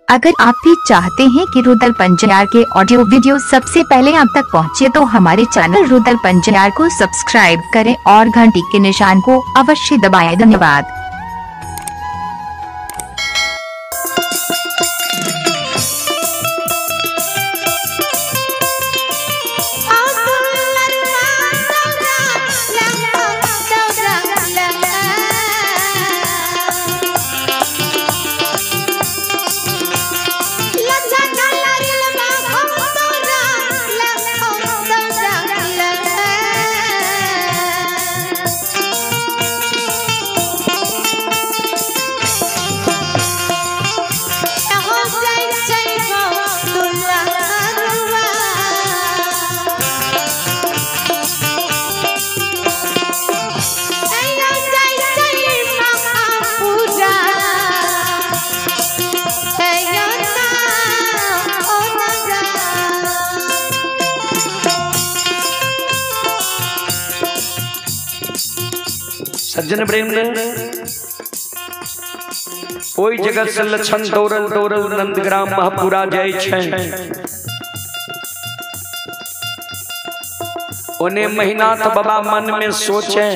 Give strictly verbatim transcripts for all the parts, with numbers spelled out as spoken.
अगर आप भी चाहते हैं कि रुदल पंजयार के ऑडियो वीडियो सबसे पहले आप तक पहुंचे तो हमारे चैनल रुदल पंजयार को सब्सक्राइब करें और घंटी के निशान को अवश्य दबाएं। धन्यवाद। सज्जन प्रेम ओई जगत से लक्षण दौरल दौरल नंदग्राम महापुरा जय छै ओने महीनाथ बाबा मन में सोचे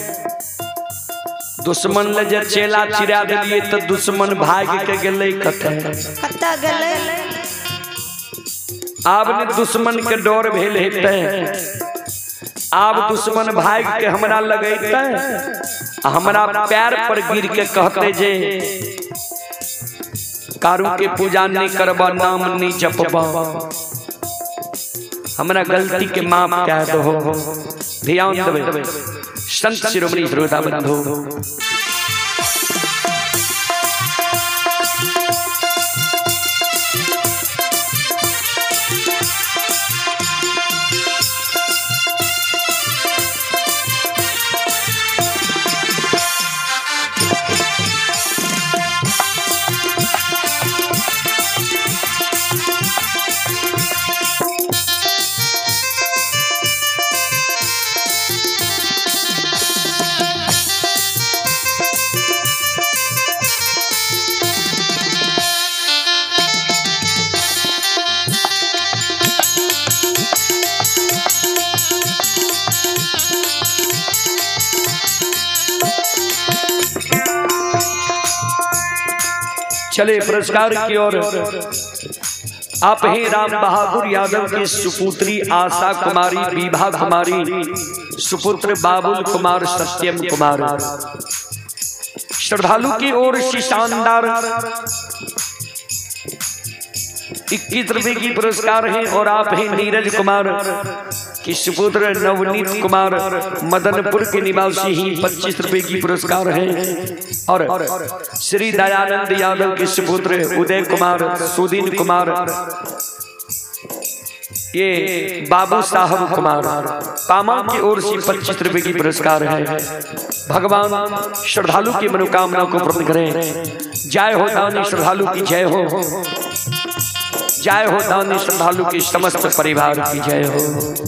दुश्मन ले जे चेला चिरा दिलिए तो दुश्मन भाग के गेलै कते कते गेलै आब ने दुश्मन के डर भेल हेतै आब दुश्मन भाग के हमरा लगेते हमरा पैर पर गिर के कहते जे कारू के पूजा नहीं करबा नाम नहीं जपबा हमरा गलती के माफ कह दो। ध्यान देबे संत शिरोमणि श्रोता बंधु चले पुरस्कार की ओर। आप ही राम बहादुर यादव की सुपुत्री आशा कुमारी, विभा कुमारी, सुपुत्र बाबुल कुमार, सत्यम कुमार। श्रद्धालु की ओर से शानदार इक्कीस रुपए की पुरस्कार है। और आप ही नीरज कुमार की सुपुत्र नवनीत कुमार, मदनपुर के निवासी ही पच्चीस रुपए की पुरस्कार है। और श्री दयानंद यादव के सुपुत्र उदय कुमार, सुदीन कुमार, ये बाबू साहब कुमार पामा की ओर से पच्चीस रुपए की पुरस्कार है। भगवान श्रद्धालु की मनोकामना को पूर्ण करें। जय हो दानी श्रद्धालु की जय हो, जय हो दानी श्रद्धालु की समस्त परिवार की जय हो।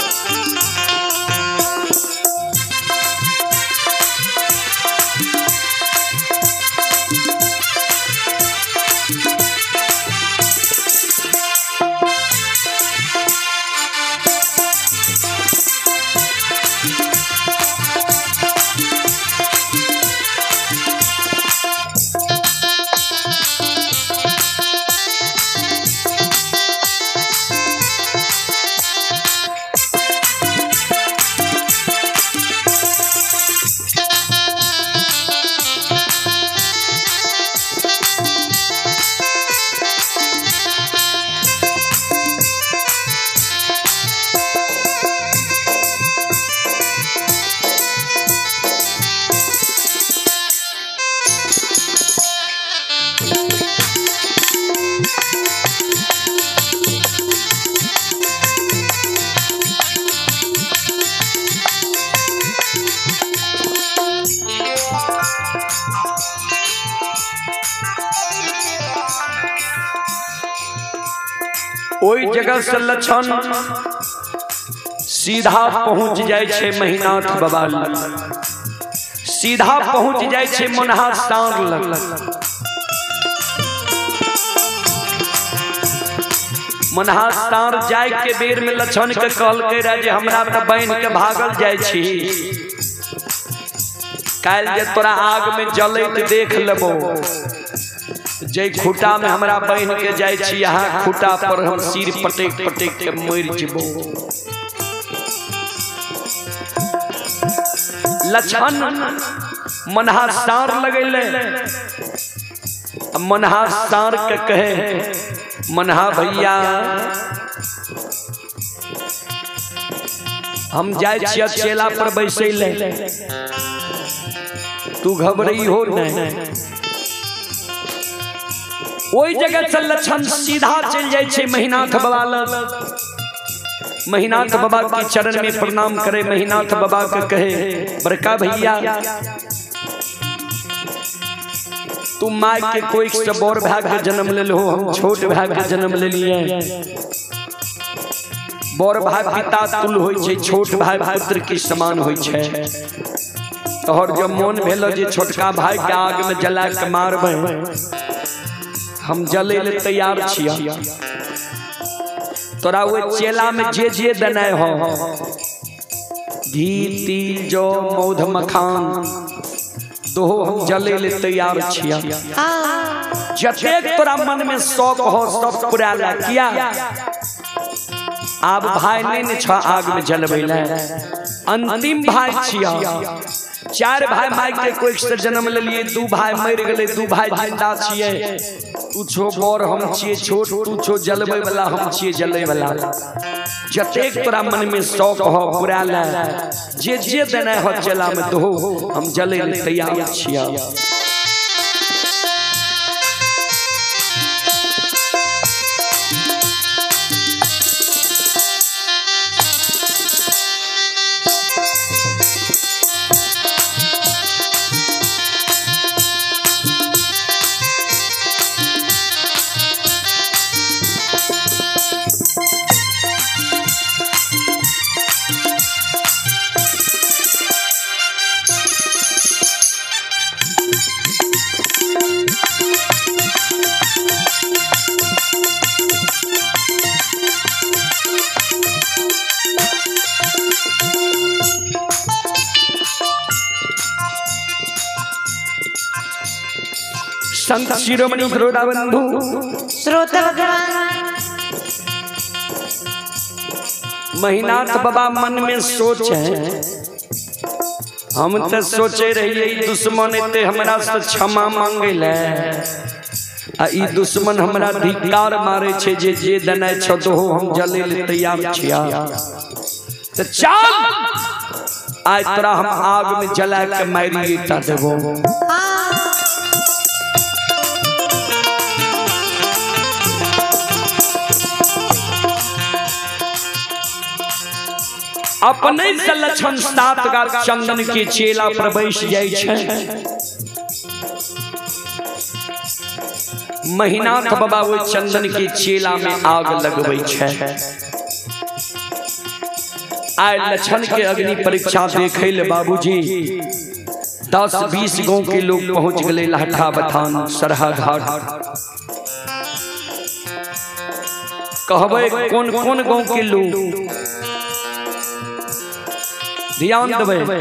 ओई जगह से लक्षण सीधा पहुंच जाए छे महीनाथ बाबा लग, सीधा पहुंच जाए छे मनहा सार लग। मनहासार जाय के बेर में लछन के कहल के रहे हमरा त बहन के भागल जाय छी, काल जे तोरा आग में जलैत देख लेबो, जे खूटा में हमरा बहन के जाय छी यहाँ खूटा पर हम सिर पटेक पटेक के मर जबो। लछन मनहासार लगैले, मनहासार के कहे मनहा भैया हम जाय छियै चेला पर बैसे ले, तू घबराई हो नहीं। ओई जगह से लछन सीधा चल जाय छै महीनाथ बाबा लग, महीनाथ बाबा के चरण में प्रणाम करे, महीनाथ बाबा के कहे बड़का भैया तू माय के कोई से बड़ भाग के जन्म ले लो, हम छोट भाग के जन्म ले लिए। बड़ भाई पिता तुल होय छै, छोट भाई पुत्र के समान होय छै। तोहर जो मन भेलो जे छोटका भाई के आग में जला के मारबै, हम जले ले तैयार छिया। तोरा वो चेला में जे जे देनाय हो, घी तिल जौ मौध मखान दो हम जले ले तैयार छिया। जतेक तोरा मन में शौक हो सब पूरा ला किया। आब भाई नहीं ने छ आग में जलबै ले, अंतिम भाई छिया। चार भाई माई के कोई से जन्म ले लिए, दू भाई मर गेले, दू भाई जिंदा छिए। तू छो बड़ हम छिए छोट, तू छो जलबै वाला हम छिए जलै वाला। जतेक तोरा मन में शौक हो पूरा ले, जे जे देना हो चला में दो हम जलै ले तैयार छिया। संत शिरोमणि श्रोता बंधु श्रोता भगवान महीनाथ बाबा मन में सोचे, हम तो सोचे रहिए दुश्मन ते हमरा से क्षमा मांगे ले, आ ई दुश्मन हमरा धिक्कार मारे छे, जे जे देना छ दो हम जले ले तैयार छिया। तो चल आज तोरा हम आग में जला के मारिए ता देबो। अपने से लछन सात गार चंदन के चेला पर बैस जाय छै। महीनाथ बाबा वो चंदन के चेला में आग लगबै छै। आय लछन के अग्नि परीक्षा देखे ले बाबूजी दस बीस गांव के लोग पहुंच गए लाठा बथान सरहा घाट। कहबै कौन कौन गांव के लोग, ध्यान देबै।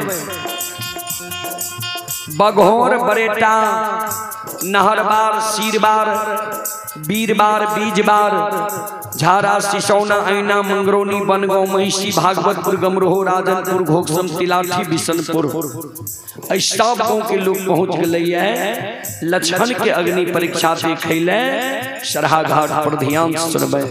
बघोर बरेटा नहरबार सीरबार बीरबार बीजबार झारा सिसौना ऐना मंगरौनी बनगांव महिषी भागवतपुर गमरोह राजनपुर घोकसम तिलाठी बिशनपुर सब गांव के लोग पहुंच गए लछन के अग्नि परीक्षा देखे ले सरहा घाट पर। ध्यान सुनबै।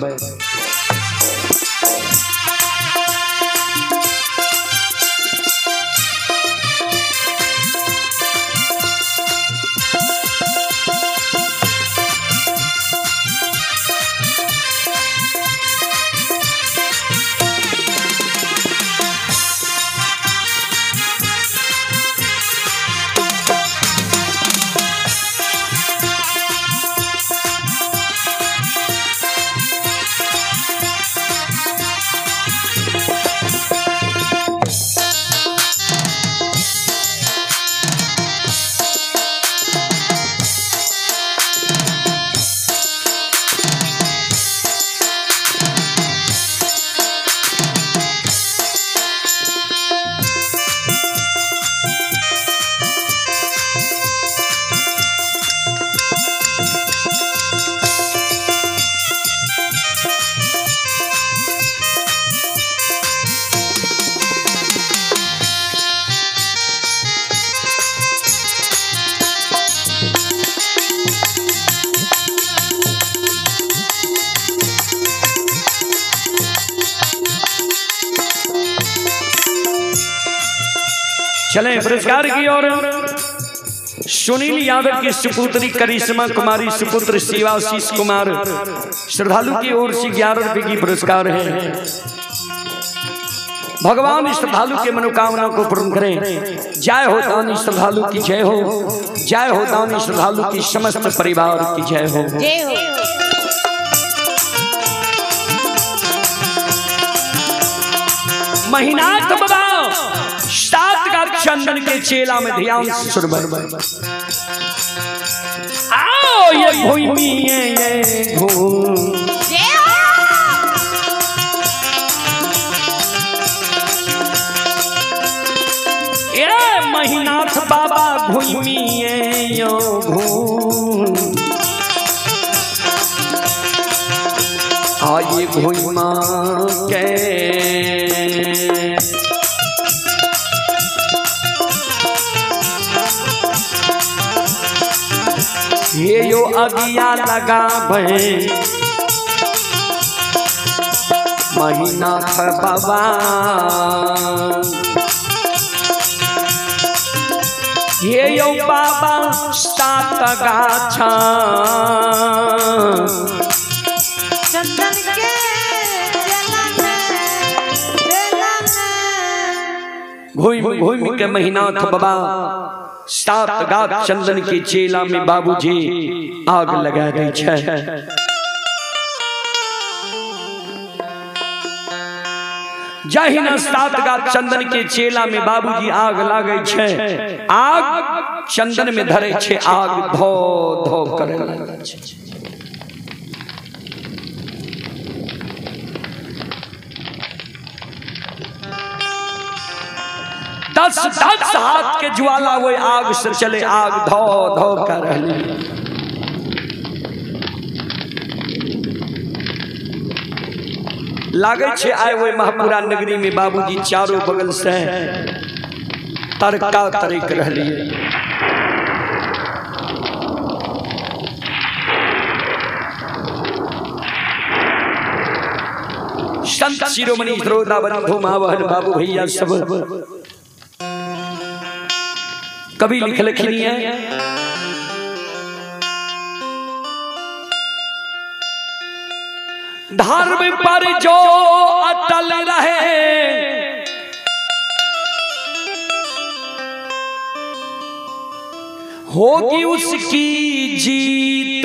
चले पुरस्कार की ओर। सुनील यादव की सुपुत्री करिश्मा कुमारी सुपुत्र शिवाशीष कुमार श्रद्धालु की ओर से ग्यारह रुपए की पुरस्कार है। भगवान श्रद्धालु के मनोकामना को पूर्ण करें। जय हो दानी श्रद्धालु की जय हो, जय हो दानी श्रद्धालु की समस्त परिवार की जय हो, जय हो। महीनाथ बाबा सात का चंदन के चेला में ध्यान सुरबर आओ ये भूमि ये भूमि ये महीनाथ बाबा भूमि यो भूमि आये भूमा के ये यो अगिया लगा भे महीनाथ बाबा ये यो बाबा सात गाछा चंदन के घूम घूम के महीनाथ बाबा सात गाछ चंदन के चेला में बाबूजी आग लगा दै छै। जहिना सात गाछ चंदन के चेला में बाबूजी आग लागे छै, आग चंदन में धरे छै, आग धो धो करे लागे छै। दस दस हाथ के ज्वाला वो आग से चले, आग धो धो कर रही। लागे छे आए वो महापुरा नगरी में बाबूजी चारों बगल से तरका तरीक रहली। संत शिरोमणि श्रोता बंधु मावहन बाबू भैया सब कभी लिख लिखनी है। धर्म पर जो अटल रहे होगी उसकी जीत।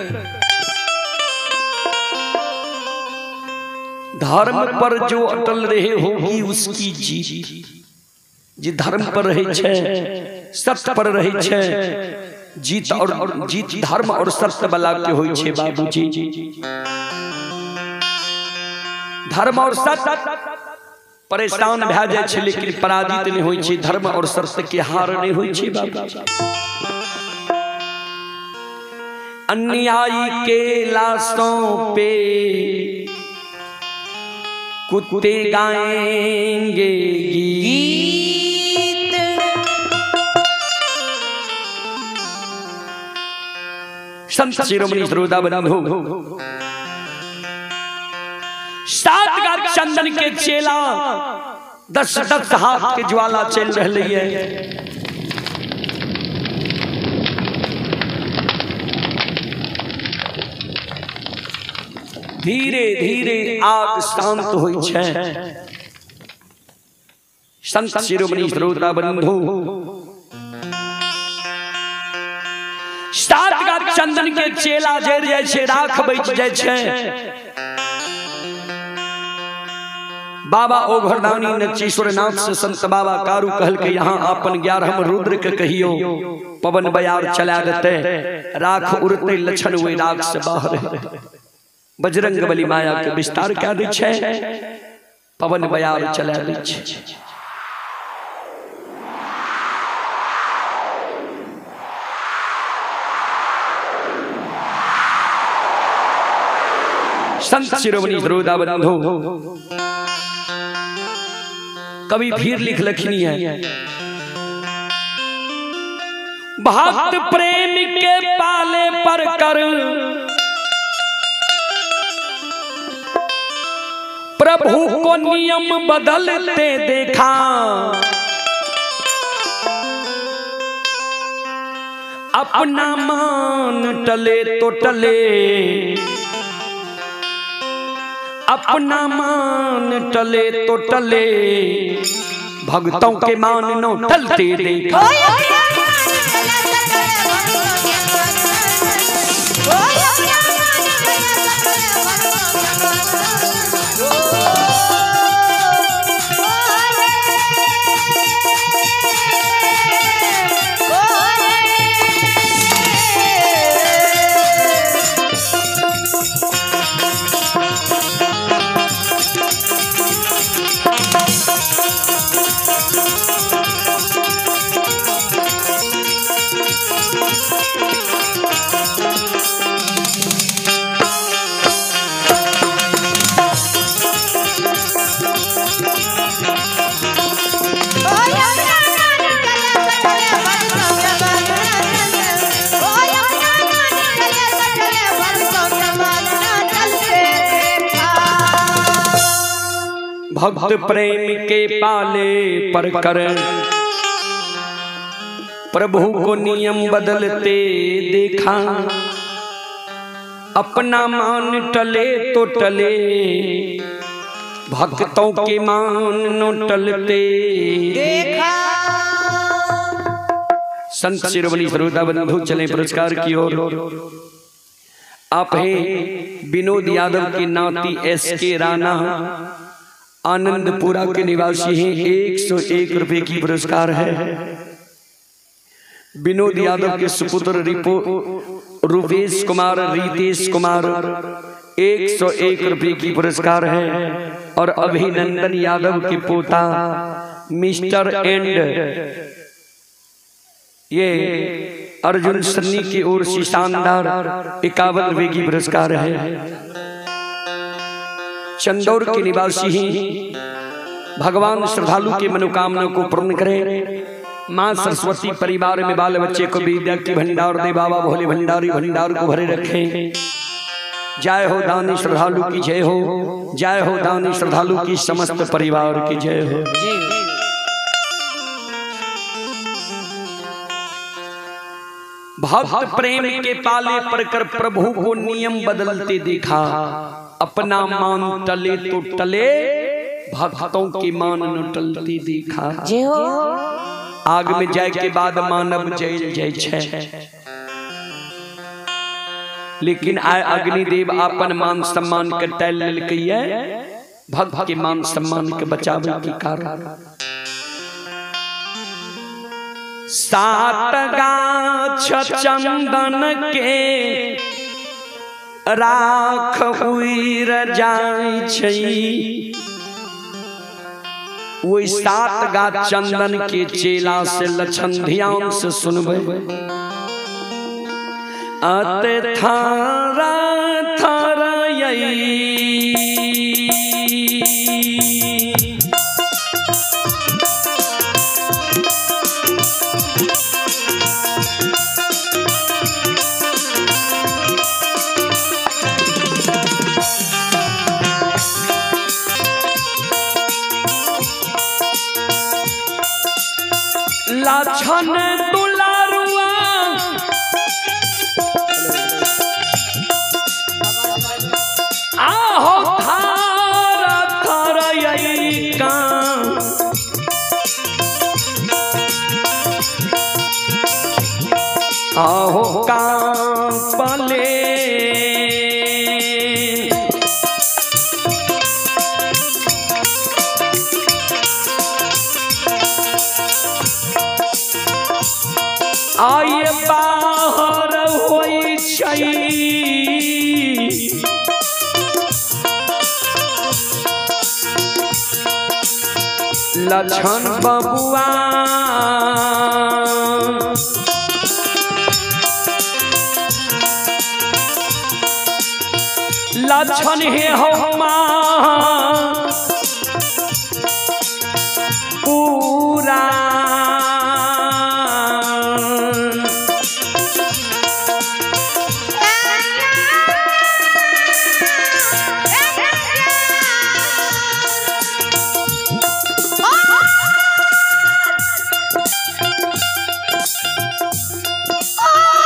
धर्म पर जो अटल रहे होगी उसकी जीत। जी धर्म पर रहे छे, सत्य पर रहे छे, जीत और, और जीत धर्म और सत्य वाला के होई छे बाबूजी। धर्म और सत्य परेशान भए जाय छे लेकिन पराजित नहीं होई छे। धर्म और सत्य के हार नहीं होई छे बाबूजी। अन्यायी के लाशों पे कुत्ते गाएंगे गीत। संत शिरोमणि श्रोता बंधु सात गाछ चंदन के चेला दस दस हाथ के ज्वाला चल रही है। धीरे धीरे आग शांत हुई छे। संत शिरोमणि श्रोता बंधु सात गाछ चंदन के चेला जर जाय छे, राख बच जाय छे। बाबा ओघरदानी नचीश्वर नाथ से संत बाबा कारू कहल के यहाँ अपन ग्यारह रुद्र के कहियो पवन बयार चला देते, राख उड़ते लक्षण हुए राख से बाहर। बजरंग बली माया के विस्तार क्या दै छे, पवन बयार चला दै छे। संत शिरोमणि श्रोता बंधु कभी फिर लिख लखनी है। भक्त प्रेम के पाले पर कर प्रभु को नियम बदलते देखा। अपना मान टले तो टले, अपना मान टले तो टले, भक्तों के मान नो टलते देखा। भक्त प्रेम के पाले पर कर प्रभु को नियम बदलते देखा। अपना मान टले तो टले, भक्तों के मान न टलते देखा। संत शिरोमणि श्रोता बंधु चले पुरस्कार की ओर। आप हैं विनोद यादव के नाती एस के राणा, आनंदपुरा के निवासी हैं। एक सौ एक रुपए की पुरस्कार है। विनोद यादव के सुपुत्र रिपो रूपेश कुमार रितेश कुमार, एक सौ एक रुपए की पुरस्कार है। और अभिनंदन यादव के पोता मिस्टर एंड ये अर्जुन सन्नी की ओर से शानदार इक्यावन रुपए की पुरस्कार है। चंदौर के निवासी ही भगवान श्रद्धालु के मनोकामना को पूर्ण करें। माँ सरस्वती परिवार में बाल बच्चे को विद्या की भंडार दे, बाबा भोले भंडारी भंडार को भरे रखें। जय हो दानी श्रद्धालु की जय हो, जय हो दानी श्रद्धालु की समस्त परिवार की जय हो। भक्त प्रेम के पाले पर कर प्रभु को नियम बदलते देखा। अपना मान टले तो टले, भक्तों की मान न टलती देखा। जय हो। आग में जाए के बाद मानव जय जय छे, लेकिन आय अग्निदेव अपन मान सम्मान के टल ललकैया, भक्त के मान सम्मान के बचावे के कारण। सात गाछ चंदन के राख उड़ जाय छै, ओइ सात गा चंदन के चेला से लक्षण ध्यान से सुनबे। अत थारा थारा लाछन दुलारुआ आहो थारा थारा यही का, आहो का पले आये बाहर होई छै, लक्षण बबुआ लक्षण हे हो माँ पूरा Oh!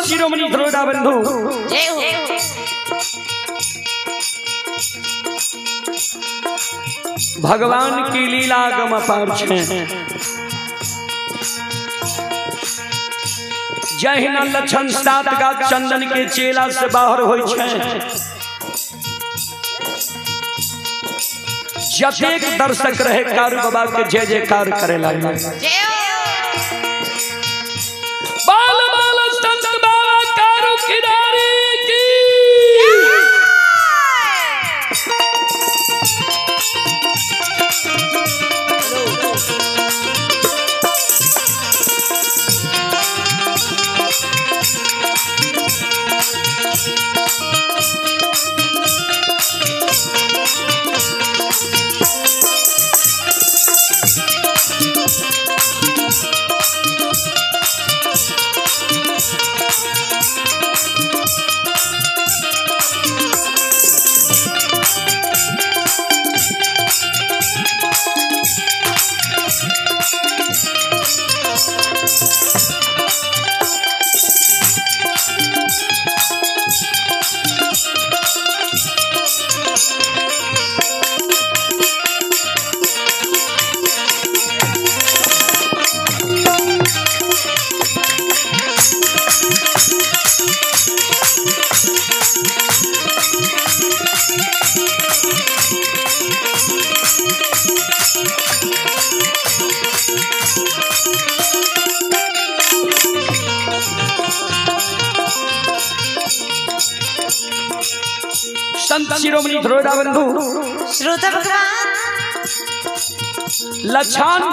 शिरोमणि धरोड़ा बंधु जय हो भगवान की लीला गम अपार छे। जहिना लक्षण सात का चंदन के चेला से बाहर होई छे, जतेक दर्शक रहे कारु बाबा के जय जयकार करे लागे। बाल बाल संत बाबा कारु खिदारी की संत शिरोमणि धरोड़ा बंधु श्रोता भगवान लक्षण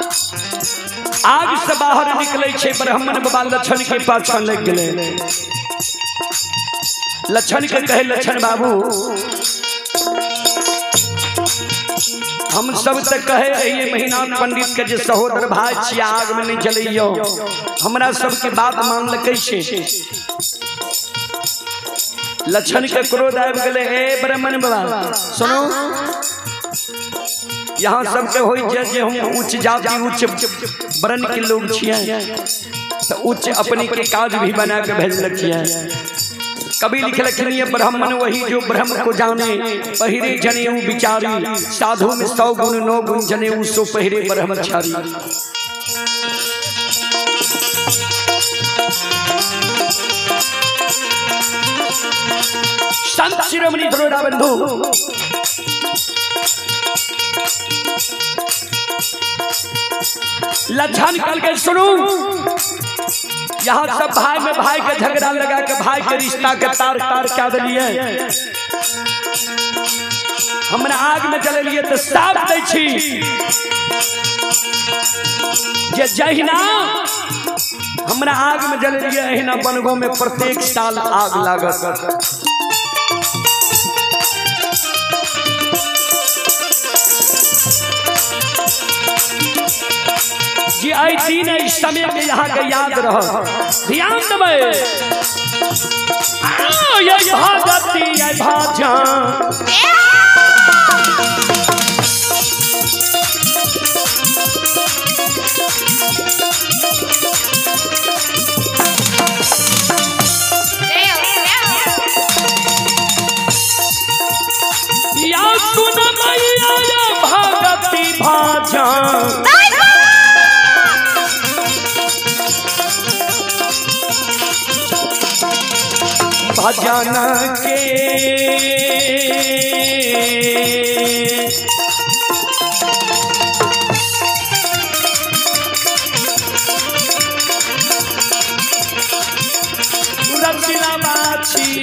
आग से बाहर निकले छे, ब्राह्मण बाबा लक्षण के पाछा लग गेले। लक्षण के कहे लक्षण बाबू हम सब तक कहे रहिए महीना पंडित के जे सहोदर भाई छिया आग में नहीं जलइयो, हमरा सब के बात मान लके छे। लक्षण के क्रोध आबि गेले, ए ब्राह्मण बाबा सुनो, यहाँ सबके होई जे जे हम उच्च जाति उच्च वर्ण के लोग छियै तो उच्च अपने के काज भी बना के भेजलक छियै। कभी लिखलखिन ये ब्राह्मण वही जो ब्रह्म को जाने, पहिरे जनेऊ विचारी, साधु में सौ गुण नौ गुण जनेऊ सो पहिरे ब्रह्मचारी। संत शिरोमणि धरोड़ा बंधु लक्षण कल के सुनू, यहाँ सब भाई में भाई के झगड़ा लगा के भाई के रिश्ता के तार तार क्या दिलिए, हमरा आग में जललिए तो साफ दै छी जे जहिना हमरा आग में जललिए अहिना बनगो में प्रत्येक साल आग लागत। जी आई दिन इस समय में यहाँ के याद रह ध्यान देवे। ये भगती ये भाजन या सुन मैया ये भगती भाजन भजन के रसिला बाछी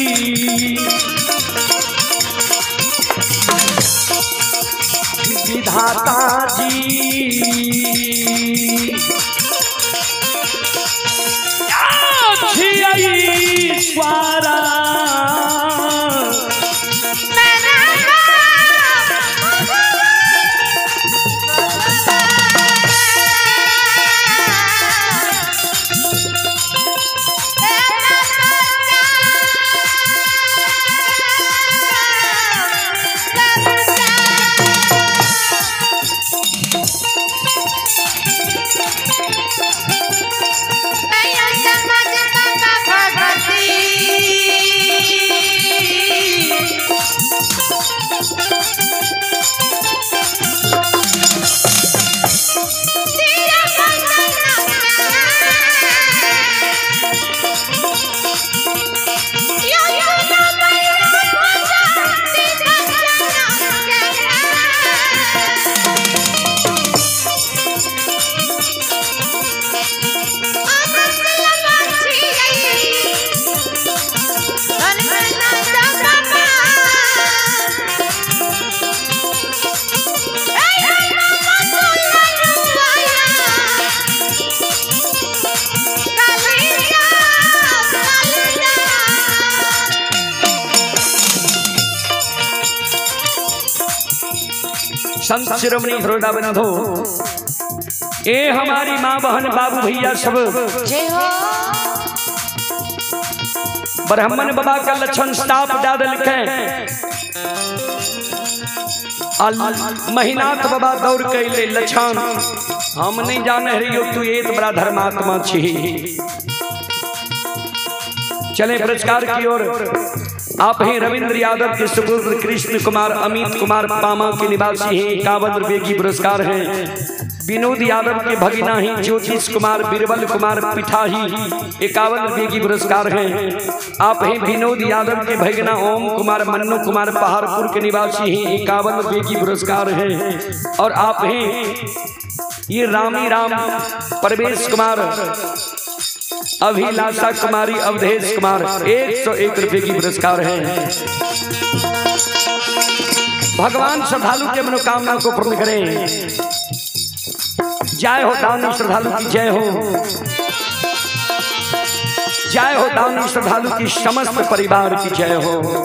विधाता जी स्वारा संत शिरोमणि हृदयबंधो, ए हमारी माँ बहन बाबू भैया सब जय हो। ब्राह्मण बाबा का लक्षण साफ डाल लिखे। महीनाथ बाबा दौड़ के लक्षण हम नहीं जाने रही हो, तू एक बड़ा धर्मात्मा छी। चले पुरस्कार की ओर। आप हैं रविंद्र यादव के सुपुत्र कृष्ण कुमार अमित कुमार पामा के निवासी हैं, इक्यावन रुपये की पुरस्कार हैं। विनोद यादव के भगिना ही ज्योतिष कुमार बिरबल कुमार पिठाही, इक्यावन रुपये की पुरस्कार हैं। आप हैं विनोद यादव के भगिना ओम कुमार मन्नू कुमार पहाड़पुर के निवासी हैं, इक्यावन रुपये की पुरस्कार हैं। और आप हैं ये रामी राम परवेश कुमार अभिलाषा कुमारी अवधेश कुमार, एक सौ एक रुपये की पुरस्कार है। भगवान श्रद्धालु के मनोकामना को पूर्ण करें। जय हो दानी श्रद्धालु की जय हो, जय हो दानी श्रद्धालु की समस्त परिवार की जय हो।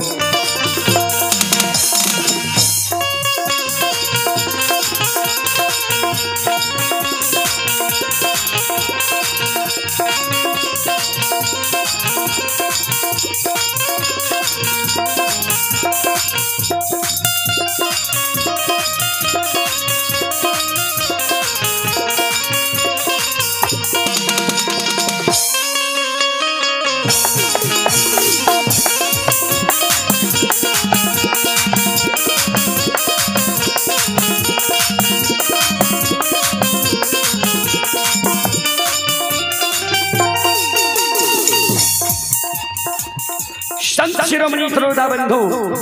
संत शिरोमणि हृदयबंधो,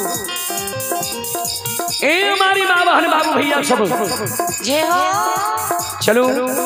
ए हमारी माँ बहन बाबू भैया सब जय हो। चलो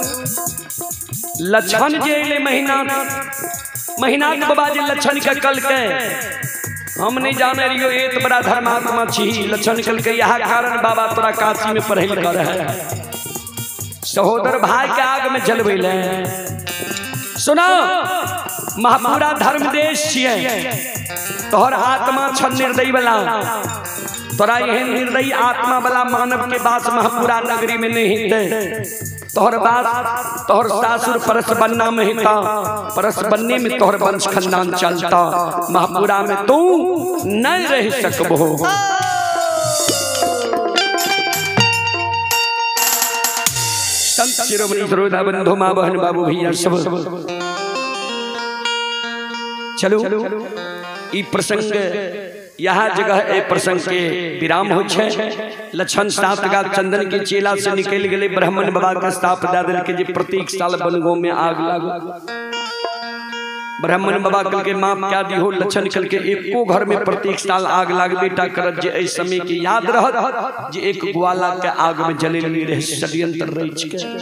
लक्षण जे महीना महीना बाबा जे लक्षण के कल के हम नहीं जाने रहियो, एक बड़ा धर्मात्मा छी। लक्षण कल के यह कारण बाबा तोरा काशी में पढ़े लिखा रहे, सहोदर भाई के आग में जलवे ले। सुनो महापुरा धर्म देश छिए, तोहर आत्मा छ निर्दयी वाला, तोरा यह निर्दयी आत्मा वाला मानव के बात महापुरा नगरी में नहीं हिते। तोहर बात तोहर सासुर परस बनना में हिता, परस बनने में तोहर वंश खानदान चलता। महापुरा में तू नहीं रह सकबो। संत शिरोमणि हृदयबंधो, माँ बहन बाबू भैया सब चलो ई प्रसंग यहाँ जगह ए प्रसंग के विराम हो छे। लक्षण सात का चंदन के चेला से निकल गए ब्राह्मण बाबा का स्थाप दादल के जे प्रत्येक साल बनगो में आग लागो। ब्राह्मण बाबा कल के माप क्या दी हो। लक्षण कल के एको घर में प्रत्येक साल आग लाग बेटा करत जे ए समय के याद रहत जे एक ग्वाला के आग में जले रहे षड्यंत्र रही के।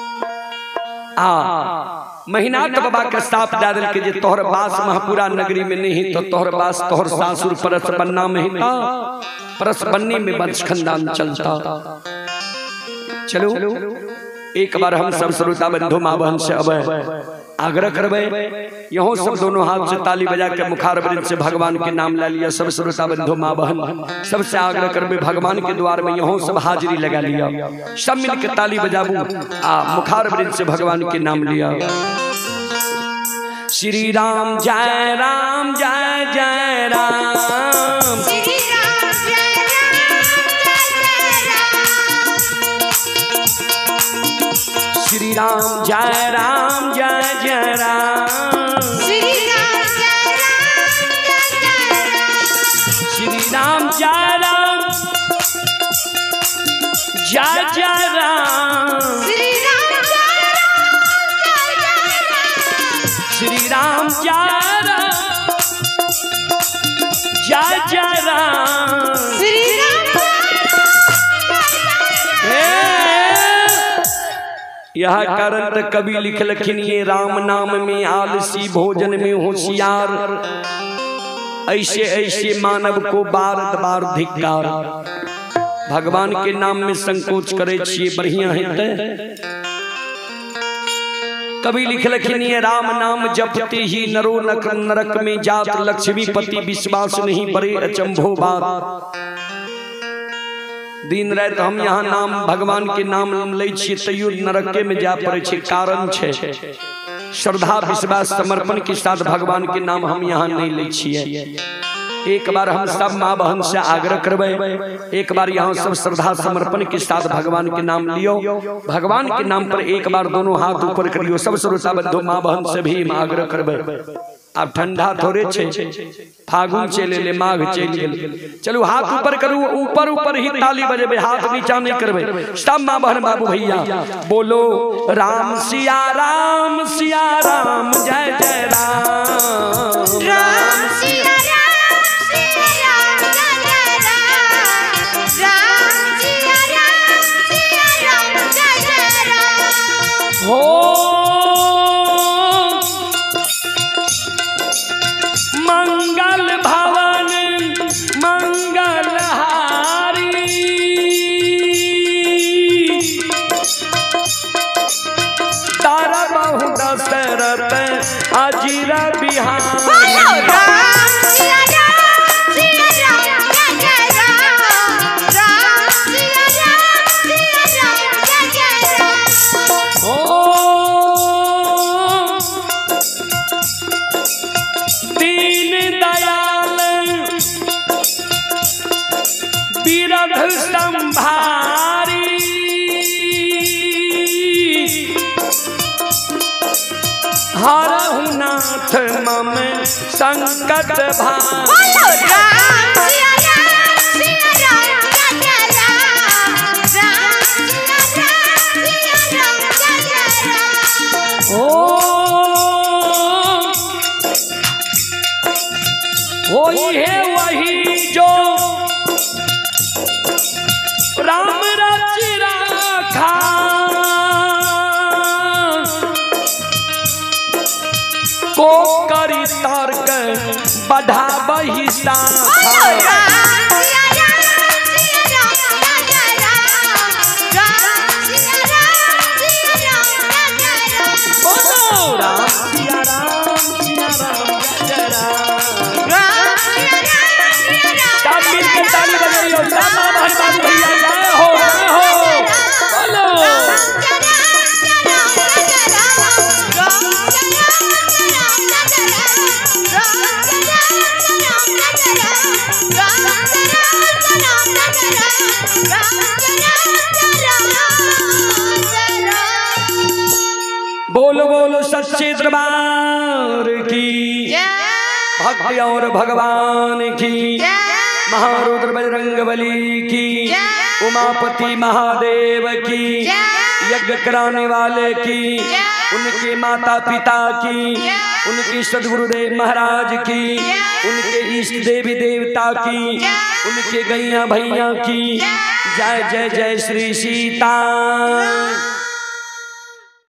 आ महीनाथ बाबा के साप दादल के जे तोहर बास महापुरा नगरी में नहीं तो तोहर बास तोहर सासुर परस बनना में ही था, परस बनने में वंश खानदान चलता। चलो एक बार हम सब श्रोता बंधु माँ बहन से अब आग्रह करबे, यहाँ सब दोनों हाथ से ताली बजा के मुखार वृंद से भगवान के नाम ला लिया। सब श्रोता बंधु माँ बहन सबसे आग्रह करबे, भगवान के द्वार में यहाँ सब हाजिरी लगा लिया। सब मिल के ताली बजाबू आ मुखार वृंद से भगवान के नाम लिया। श्री राम जय राम जय जय राम, श्री राम जय श्री राम जय राम जय जय राम, श्री राम जय राम श्री राम जय राम जय जय राम, श्री राम श्री राम जय राम जय जय राम, श्री राम यह कारण तो कवि लिखलखिन ये राम नाम में आलसी भोजन में होशियार, ऐसे ऐसे मानव को बार बार धिक्कार। भगवान के नाम में संकोच करे छिए बढ़िया है। कवि लिखलखिन ये राम नाम जपते ही नरो नक नरक में जात, लक्ष्मीपति विश्वास नहीं बड़े अचंभो बात। दिन रात हम यहाँ नाम भगवान के नाम लै छियै तैयो नरके में जा पड़े छे। कारण छे श्रद्धा विश्वास समर्पण के साथ भगवान के नाम हम यहाँ नहीं लै छियै। एक बार हम सब माँ बहन से आग्रह करबे, एक बार यहाँ सब श्रद्धा समर्पण के साथ भगवान के नाम लियो। भगवान के नाम पर एक बार दोनों हाथ ऊपर करियो। सब श्रोता बंधु माँ बहन से भी हम आग्रह करबे। अब ठंडा थोड़े छे, फागुन चले ले, माघ चल गेल, चलो हाथ ऊपर करू। ऊपर ऊपर ही ताली बजेबे, हाथ नीचा नहीं करबे। सब माँ बहन बाबू भैया बोलो राम सिया राम सिया राम जय जय राम। राम सिया राम सिया राम जय जय राम। राम सिया राम सिया राम जय जय राम। हो मंगल भवन मंगल हारी, तारा बहु दशरथ अजीर बिहारी। राम सिया राम सिया राम जय जय राम। राम सिया राम सिया राम जय जय राम। ओ दीन दयाल बिरध संभारी, हरहु नाथ मम संकट भारी। राम सिया राम सिया राम जय जय राम। राम सिया राम सिया राम जय जय राम। ओ होई है वही जो राम रच राखा, को करी तर्क बढ़ाबही शाखा। राम सिया राम सिया राम जय जय राम। राम सिया राम सिया राम जय जय राम। बोलो राम सिया राम सिया राम जय जय राम। राम सिया राम सिया राम सब मिल के ताली बजाइयो। सब माँ बहन बाबू भैया जय हो जय हो। बोलो बोलो बोलो सच्चे दरबार की भक्ति और भगवान की, महारुद्र बजरंग बली की, उमापति महादेव की, यज्ञ कराने वाले की, उनके माता पिता की, उनके सदगुरुदेव महाराज की, उनके इष्ट देवी देवता की, उनके गैया भैया की। जय जय जय श्री सीता।